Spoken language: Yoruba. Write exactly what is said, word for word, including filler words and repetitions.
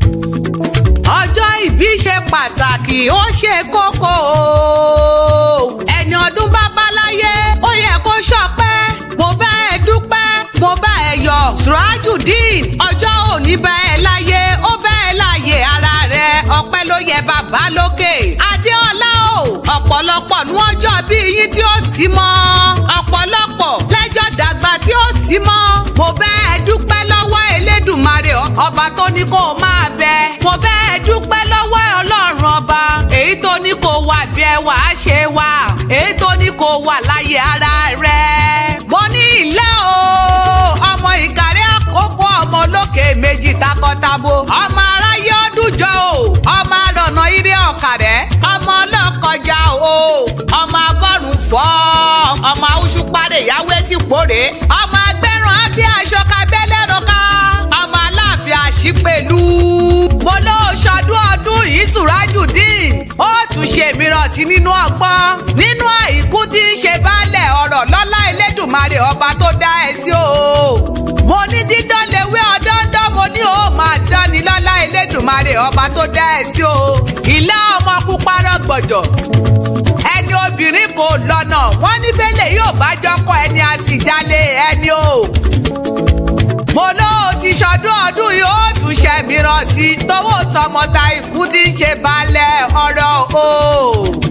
ọjọ́ ìbí ṣe pàtàkì ó ṣe kókó o. ẹni ọdún bá bá láyé ó yẹ kó ṣọpẹ́. mo bá ẹ dúpẹ́ mo bá ẹ yọ̀. Surajudeen ọjọ́ òní bá ẹ láyé ó bá ẹ láyé ara rẹ ọpẹ́ ló yẹ bàbá lókè. Adéọlá o ọ̀pọ̀lọpọ̀ ní ọjọ́ bí yín tí ó sì mọ́. ọ̀pọ̀lọpọ̀ lẹ́jọ́ dàgbà tí ó sì mọ́. mo bá ẹ dúpẹ́ lọ́wọ́ Elédùmarè ọba tó ní kó máa bẹ. mo bá ẹ dúpẹ́ lọ́wọ́ Ọlọ́run ọba èyí tó ní kó wà bí ẹ wà á ṣe wà. èyí tó ní kó wà láyé ara rẹ. mo ní ilé o ọmọ Ìkàrẹ́ Àkókò ọmọ olókè méjì takọtabo. ọmọ aráyé ọdúnjọ o ọmọ àrọ̀nà ire ọ̀kàrẹ́ ọmọ ọlọ́kọjà o ọmọ abọ́rùn fọ́ ọmọ awúṣú parẹ́ ìyáwó etí pòrè ọmọ agbẹ́rùn ábí aṣọ kábẹ́lẹ́rọ ká ọmọ aláàfin àṣìpẹ̀lú. mo ló ṣọdún ọdún yìí Surajudeen ó tún ṣe mìíràn sí nínú ọgbọ́n nínú àìkú tí ń ṣe baálẹ̀ ọ̀rọ̀ lọ́lá Elédùmarè ọba tó dá ẹ sí o. mo ní dídán lewé ọdọ́ndọ́ mo ní ó máa dán ni lọ́lá Elédùmarè ọba tó dá ẹ sí o. ìlà ọmọ pupa rọgbọ̀dọ̀ ẹni obìnrin kò lọ́nà wọ́n ní bẹ́lẹ̀ yóò bá jọkọ ẹni a sì jalè ẹni o. mo ló ti ṣọdún ọdún yìí ó tún ṣe mìíràn sí tówó tọmọta ikú tí ń ṣe balẹ̀ ọ̀rọ̀ o.